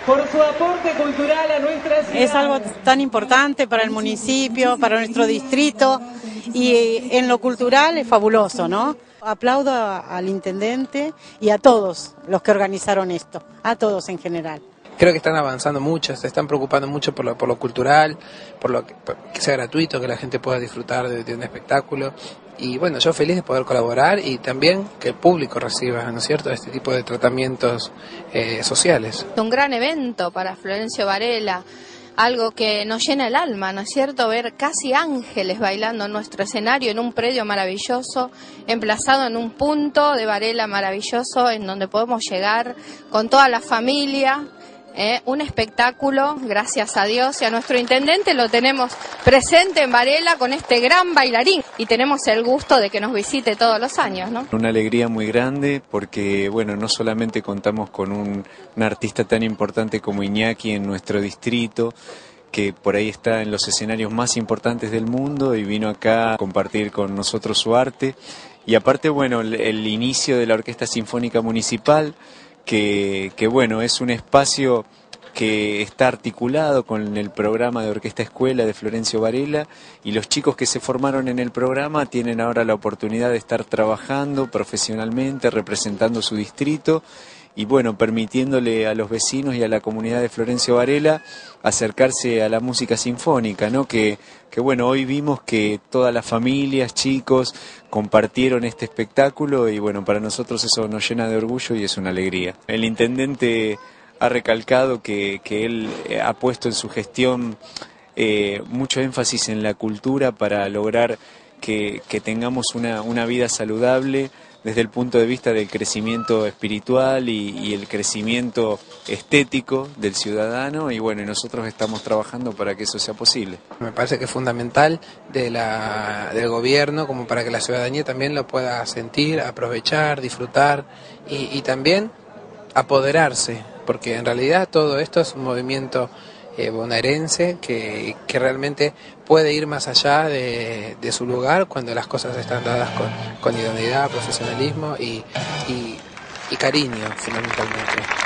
por su aporte cultural a nuestra ciudad. Es algo tan importante para el municipio, para nuestro distrito, y en lo cultural es fabuloso, ¿no? Aplaudo al intendente y a todos los que organizaron esto, a todos en general. Creo que están avanzando mucho, se están preocupando mucho por lo cultural, por que sea gratuito, que la gente pueda disfrutar de un espectáculo. Y bueno, yo feliz de poder colaborar y también que el público reciba, ¿no es cierto?, este tipo de tratamientos sociales. Un gran evento para Florencio Varela, algo que nos llena el alma, ¿no es cierto?, ver casi ángeles bailando en nuestro escenario, en un predio maravilloso, emplazado en un punto de Varela maravilloso, en donde podemos llegar con toda la familia. Un espectáculo, gracias a Dios y a nuestro intendente lo tenemos presente en Varela con este gran bailarín y tenemos el gusto de que nos visite todos los años, ¿no? Una alegría muy grande porque, bueno, no solamente contamos con un artista tan importante como Iñaki en nuestro distrito, que por ahí está en los escenarios más importantes del mundo y vino acá a compartir con nosotros su arte, y aparte, bueno, el inicio de la Orquesta Sinfónica Municipal, que bueno, es un espacio que está articulado con el programa de Orquesta Escuela de Florencio Varela, y los chicos que se formaron en el programa tienen ahora la oportunidad de estar trabajando profesionalmente, representando su distrito y bueno, permitiéndole a los vecinos y a la comunidad de Florencio Varela acercarse a la música sinfónica, ¿no? Que bueno, hoy vimos que todas las familias, chicos, compartieron este espectáculo y bueno, para nosotros eso nos llena de orgullo y es una alegría. El intendente ha recalcado que él ha puesto en su gestión mucho énfasis en la cultura para lograr que tengamos una vida saludable desde el punto de vista del crecimiento espiritual y el crecimiento estético del ciudadano, y bueno, nosotros estamos trabajando para que eso sea posible. Me parece que es fundamental del gobierno como para que la ciudadanía también lo pueda sentir, aprovechar, disfrutar y también apoderarse, porque en realidad todo esto es un movimiento bonaerense que realmente puede ir más allá de su lugar cuando las cosas están dadas con idoneidad, profesionalismo y cariño fundamentalmente.